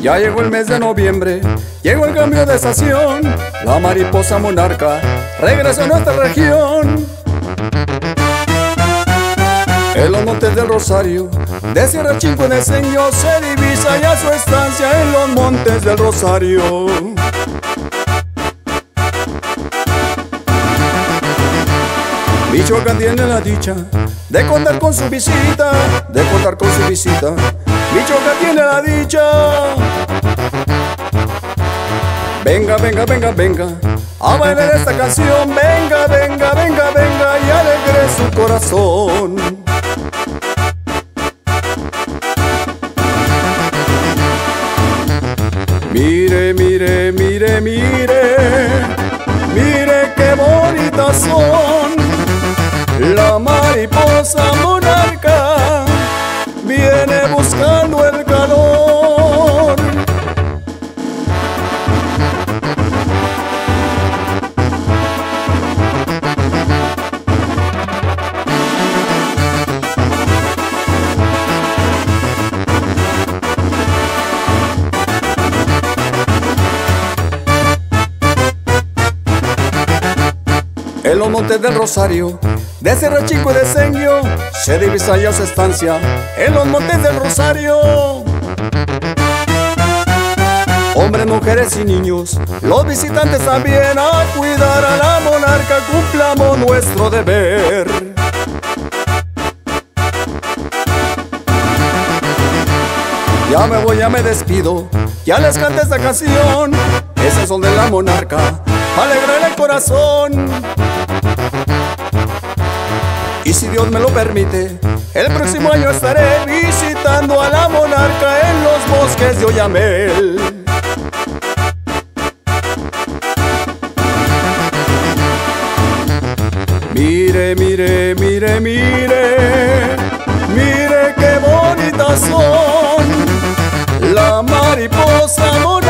Ya llegó el mes de noviembre, llegó el cambio de estación. La mariposa monarca regresó a nuestra región. En los montes del Rosario, de Sierra Chinconeseño, se divisa ya su estancia en los montes del Rosario. Michoacán tiene la dicha de contar con su visita, de contar con su visita. Michoacán tiene la dicha. Venga, venga, venga, venga a bailar esta canción. Venga, venga, venga, venga y alegre su corazón. Mire, mire, mire, mire, mire qué bonitas son. La mariposa monarca viene buscando el calor. En los montes del Rosario, de Sierra Chinconeseño, se divisa ya su estancia en los montes del Rosario. Hombres, mujeres y niños, los visitantes también, a cuidar a la monarca cumplamos nuestro deber. Ya me voy, ya me despido, ya les canté esta canción. Es el son de la monarca, alegra el corazón. Y si Dios me lo permite, el próximo año estaré visitando a la monarca en los bosques de Oyamel. Mire, mire, mire, mire, mire qué bonitas son. La mariposa monarca